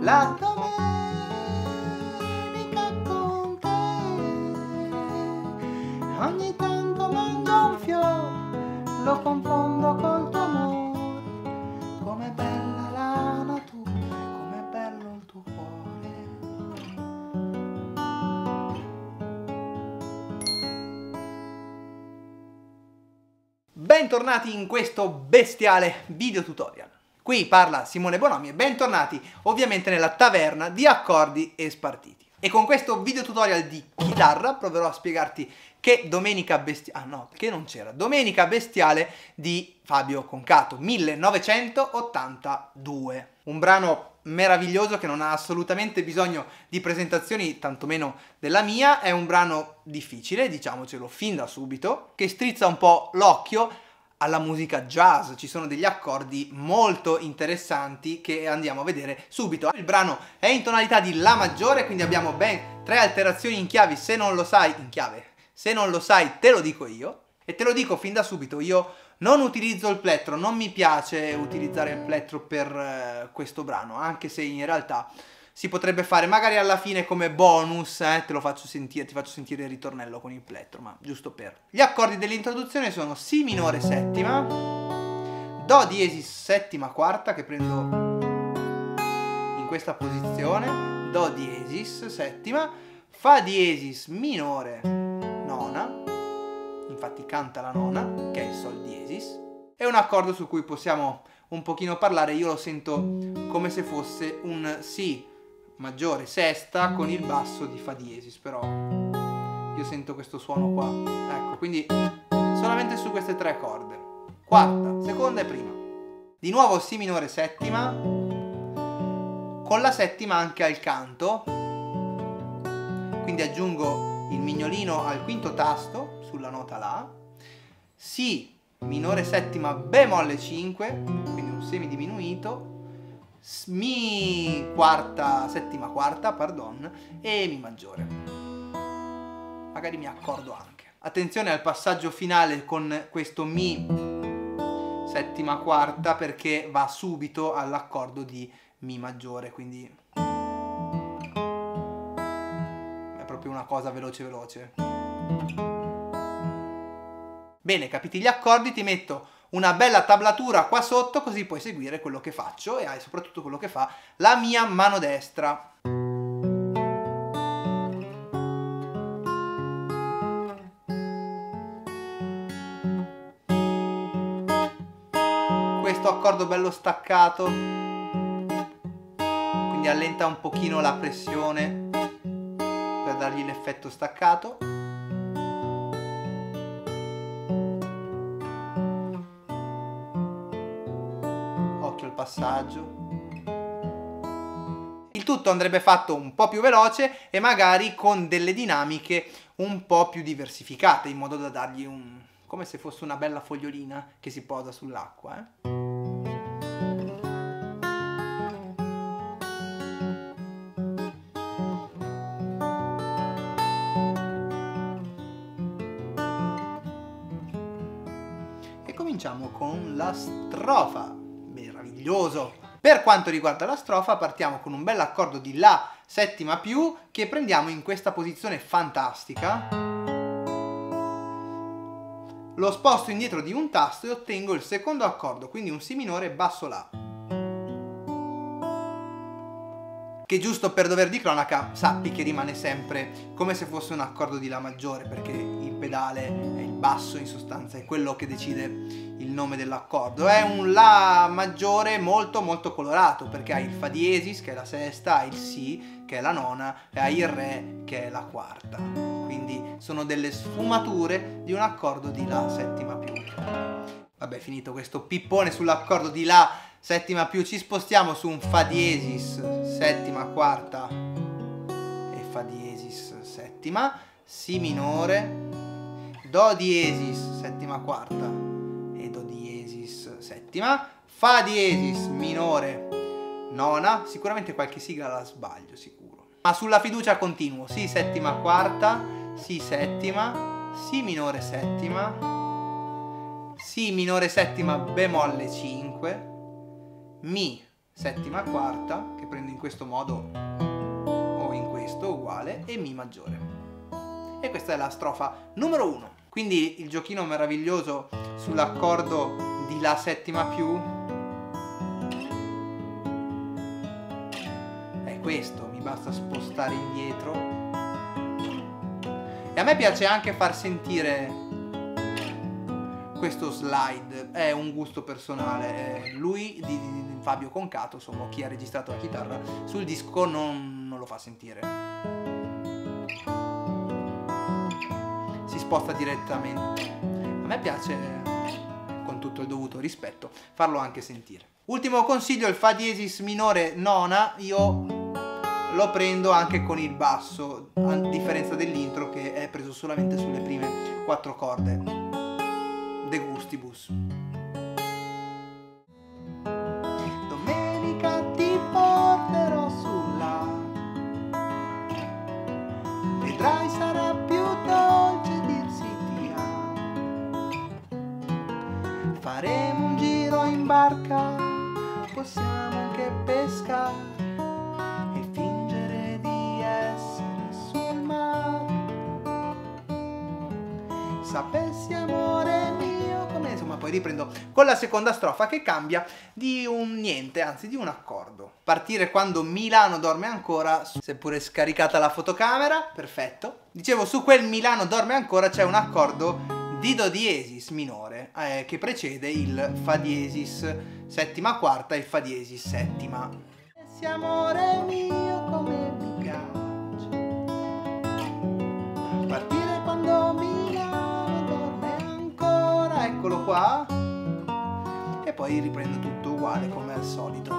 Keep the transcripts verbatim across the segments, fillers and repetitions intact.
la domenica con te. Ogni tanto mangio un fiore, lo confondo col tuo amore. Com'è bella la natura, com'è bello il tuo cuore. Bentornati in questo bestiale video tutorial. Qui parla Simone Bonomi e bentornati ovviamente nella taverna di accordi e spartiti. E con questo video tutorial di chitarra proverò a spiegarti che Domenica Bestiale, ah no, che non c'era, Domenica Bestiale di Fabio Concato, millenovecentottantadue. Un brano meraviglioso che non ha assolutamente bisogno di presentazioni, tantomeno della mia. È un brano difficile, diciamocelo fin da subito, che strizza un po' l'occhio alla musica jazz. Ci sono degli accordi molto interessanti che andiamo a vedere subito. Il brano è in tonalità di La maggiore, quindi abbiamo ben tre alterazioni in chiavi. Se non lo sai, in chiave, se non lo sai te lo dico io, e te lo dico fin da subito. Io non utilizzo il plettro, non mi piace utilizzare il plettro per eh, questo brano, anche se in realtà si potrebbe fare magari alla fine come bonus, eh, te lo faccio sentire, ti faccio sentire il ritornello con il plettro, ma giusto per. Gli accordi dell'introduzione sono Si minore settima, Do diesis settima quarta, che prendo in questa posizione, Do diesis settima, Fa diesis minore nona, infatti canta la nona, che è il Sol diesis. È un accordo su cui possiamo un pochino parlare. Io lo sento come se fosse un Si maggiore sesta con il basso di Fa diesis, però io sento questo suono qua, ecco, quindi solamente su queste tre corde, quarta, seconda e prima. Di nuovo Si minore settima, con la settima anche al canto, quindi aggiungo il mignolino al quinto tasto sulla nota La, Si minore settima bemolle cinque, quindi un semidiminuito, Mi quarta, settima quarta, pardon, e Mi maggiore. Magari mi accordo anche. Attenzione al passaggio finale con questo Mi settima quarta, perché va subito all'accordo di Mi maggiore, quindi è proprio una cosa veloce veloce. Bene, capiti gli accordi, ti metto una bella tablatura qua sotto, così puoi seguire quello che faccio e hai soprattutto quello che fa la mia mano destra. Questo accordo bello staccato, quindi allenta un pochino la pressione per dargli l'effetto staccato. Passaggio. Il tutto andrebbe fatto un po' più veloce e magari con delle dinamiche un po' più diversificate, in modo da dargli un, come se fosse una bella fogliolina che si posa sull'acqua, eh? E cominciamo con la strofa. Meraviglioso! Per quanto riguarda la strofa, partiamo con un bel accordo di La settima più, che prendiamo in questa posizione fantastica, lo sposto indietro di un tasto e ottengo il secondo accordo, quindi un Si minore basso La, che giusto per dover di cronaca sappi che rimane sempre come se fosse un accordo di La maggiore, perché il pedale è il basso, in sostanza è quello che decide il nome dell'accordo. È un La maggiore molto molto colorato, perché hai il Fa diesis che è la sesta, hai il Si che è la nona e hai il Re che è la quarta, quindi sono delle sfumature di un accordo di La settima più. Vabbè, finito questo pippone sull'accordo di La settima più, ci spostiamo su un Fa diesis settima quarta e Fa diesis settima, Si minore, Do diesis settima quarta e Do diesis settima, Fa diesis minore nona, sicuramente qualche sigla la sbaglio, sicuro, ma sulla fiducia continuo. Si settima quarta, Si settima, Si minore settima, Si minore settima bemolle cinque, Mi settima quarta, che prendo in questo modo o in questo uguale, e Mi maggiore. E questa è la strofa numero uno. Quindi il giochino meraviglioso sull'accordo di La settima più è questo, mi basta spostare indietro. E a me piace anche far sentire questo slide, è un gusto personale. Lui di, di Fabio Concato, insomma, chi ha registrato la chitarra sul disco non, non lo fa sentire, si sposta direttamente. A me piace, con tutto il dovuto rispetto, farlo anche sentire. Ultimo consiglio: il Fa diesis minore nona io lo prendo anche con il basso, a differenza dell'intro che è preso solamente sulle prime quattro corde. De gustibus. Domenica ti porterò sulla, vedrai sarà più dolce dirsi ti amo. Faremo un giro in barca, possiamo anche pescare e fingere di essere sul mare. Sapessi amore mio come... Insomma, poi riprendo con la seconda strofa che cambia di un niente, anzi di un accordo. Partire quando Milano dorme ancora, seppure scaricata la fotocamera, perfetto. Dicevo, su quel Milano dorme ancora c'è un accordo di Do diesis minore eh, che precede il Fa diesis settima quarta e il Fa diesis settima. Sapessi amore mio come mi piace partire quando Milano dorme ancora, eccolo qua, e poi riprendo tutto uguale come al solito,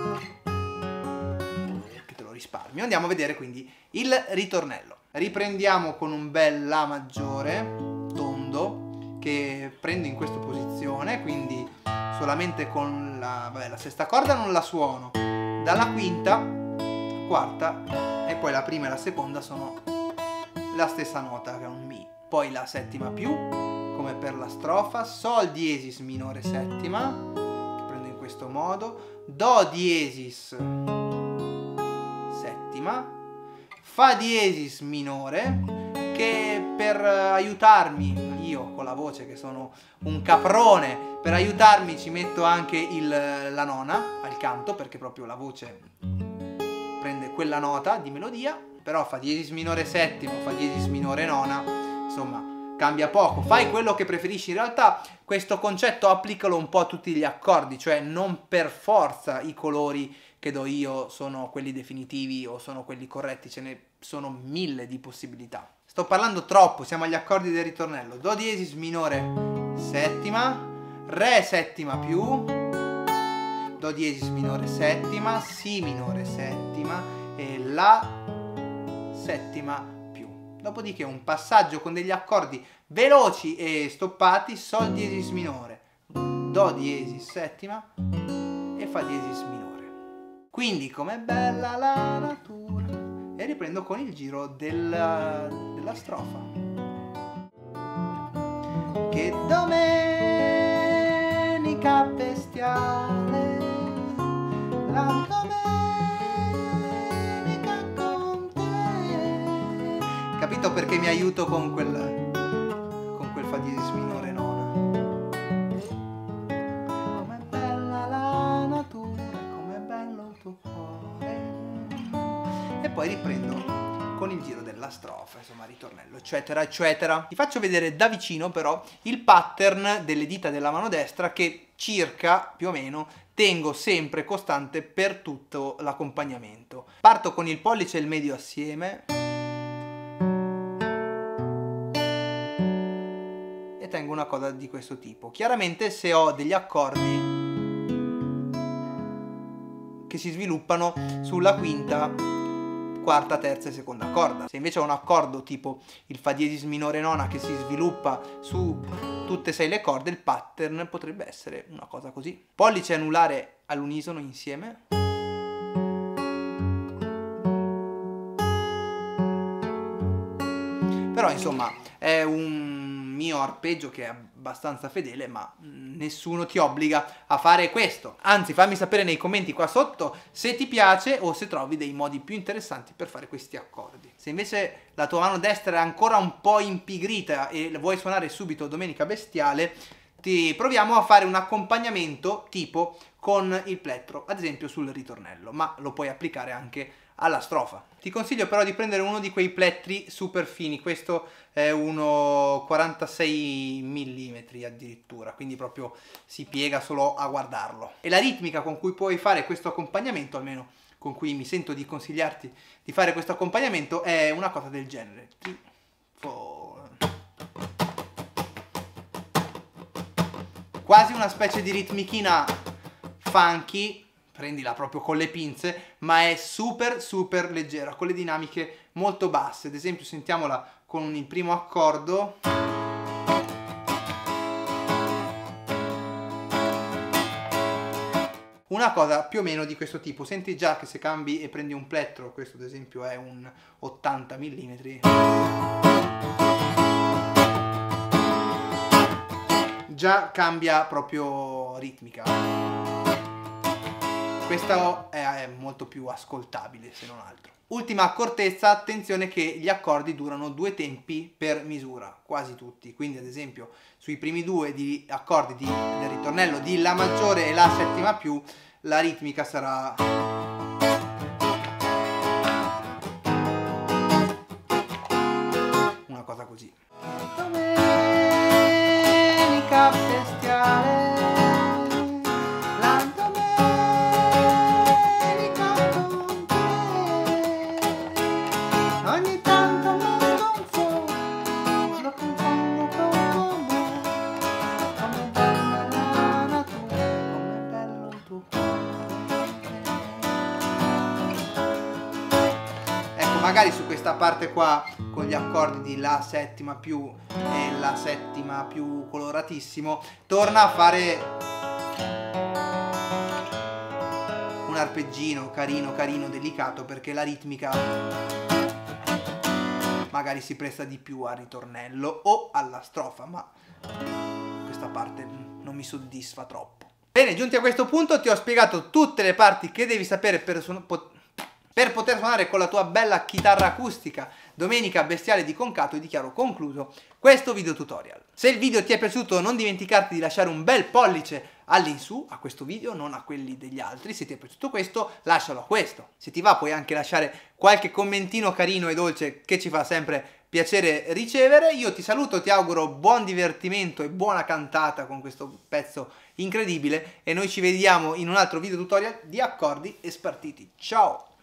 che te lo risparmio. Andiamo a vedere quindi il ritornello. Riprendiamo con un bel La maggiore tondo che prendo in questa posizione, quindi solamente con la, vabbè, la sesta corda non la suono, dalla quinta, quarta e poi la prima e la seconda sono la stessa nota che è un Mi. Poi la settima più, come per la strofa, Sol diesis minore settima, che prendo in questo modo, Do diesis settima, Fa diesis minore, che per aiutarmi, io con la voce che sono un caprone, per aiutarmi ci metto anche il, la nona al canto, perché proprio la voce prende quella nota di melodia. Però Fa diesis minore settima, Fa diesis minore nona, insomma cambia poco, fai quello che preferisci. In realtà questo concetto applicalo un po' a tutti gli accordi, cioè non per forza i colori che do io sono quelli definitivi o sono quelli corretti, ce ne sono mille di possibilità. Sto parlando troppo, siamo agli accordi del ritornello. Do diesis minore settima, Re settima più, Do diesis minore settima, Si minore settima e La settima più. Dopodiché un passaggio con degli accordi veloci e stoppati: Sol diesis minore, Do diesis settima e Fa diesis minore. Quindi com'è bella la natura. E riprendo con il giro della, della strofa. Che domenica bestiale, la domenica con te. Capito perché mi aiuto con quel, con quel Fa diesis minore nona? Com'è bella la natura, com'è bello il tuo cuore. E poi riprendo con il giro della strofa, insomma ritornello, eccetera, eccetera. Vi faccio vedere da vicino però il pattern delle dita della mano destra, che circa, più o meno, tengo sempre costante per tutto l'accompagnamento. Parto con il pollice e il medio assieme e tengo una coda di questo tipo. Chiaramente se ho degli accordi che si sviluppano sulla quinta, quarta, terza e seconda corda. Se invece ho un accordo tipo il Fa diesis minore nona che si sviluppa su tutte e sei le corde, il pattern potrebbe essere una cosa così. Pollice e anulare all'unisono insieme. Però insomma è un mio arpeggio che è abbastanza fedele, ma nessuno ti obbliga a fare questo. Anzi, fammi sapere nei commenti qua sotto se ti piace o se trovi dei modi più interessanti per fare questi accordi. Se invece la tua mano destra è ancora un po' impigrita e vuoi suonare subito Domenica Bestiale, ti proviamo a fare un accompagnamento tipo con il plettro, ad esempio sul ritornello, ma lo puoi applicare anche alla strofa. Ti consiglio però di prendere uno di quei plettri super fini, questo è uno quarantasei millimetri addirittura, quindi proprio si piega solo a guardarlo. E la ritmica con cui puoi fare questo accompagnamento, almeno con cui mi sento di consigliarti di fare questo accompagnamento, è una cosa del genere. Quasi una specie di ritmichina funky, prendila proprio con le pinze, ma è super super leggera, con le dinamiche molto basse. Ad esempio sentiamola con il primo accordo. Una cosa più o meno di questo tipo, senti già che se cambi e prendi un plettro, questo ad esempio è un ottanta millimetri, già cambia proprio ritmica. Questo è molto più ascoltabile se non altro. Ultima accortezza, attenzione che gli accordi durano due tempi per misura, quasi tutti, quindi ad esempio sui primi due di accordi di, del ritornello di La maggiore e La settima più, la ritmica sarà una cosa così. Domenica bestiale, la domenica con te, ogni tanto mondo un po', lo confondo con me, come bella la natura, come bello il tuo cuore. Ecco, magari su questa parte qua con gli accordi di La settima più e La settima più coloratissimo, torna a fare un arpeggino carino carino delicato, perché la ritmica magari si presta di più al ritornello o alla strofa, ma questa parte non mi soddisfa troppo. Bene, giunti a questo punto ti ho spiegato tutte le parti che devi sapere per suonare per poter suonare con la tua bella chitarra acustica Domenica Bestiale di Concato, e dichiaro concluso questo video tutorial. Se il video ti è piaciuto non dimenticarti di lasciare un bel pollice all'insù a questo video, non a quelli degli altri. Se ti è piaciuto questo, lascialo a questo. Se ti va puoi anche lasciare qualche commentino carino e dolce che ci fa sempre piacere ricevere. Io ti saluto, ti auguro buon divertimento e buona cantata con questo pezzo incredibile e noi ci vediamo in un altro video tutorial di accordi e spartiti. Ciao!